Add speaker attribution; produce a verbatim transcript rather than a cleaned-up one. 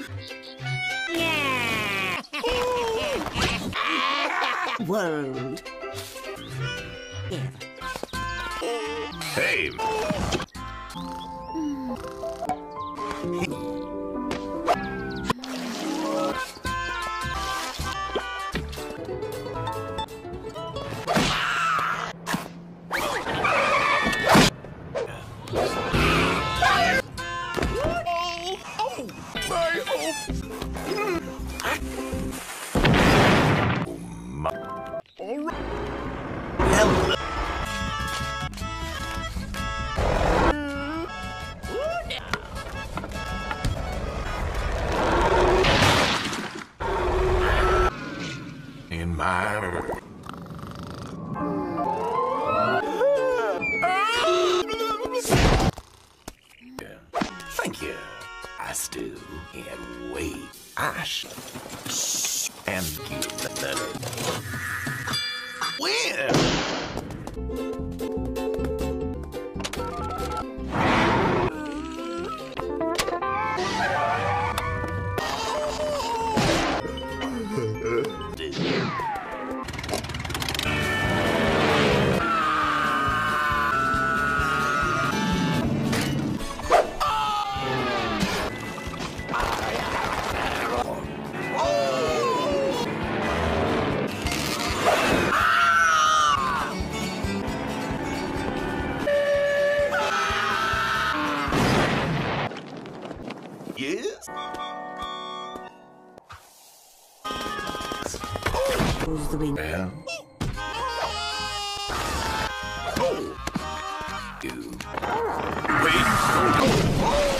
Speaker 1: Yeah. World.
Speaker 2: Hey. In my thank you. I still can't wait. I should and you the win. Yes?
Speaker 1: Who's the winner?
Speaker 2: Well. Oh. You. Wait. Oh.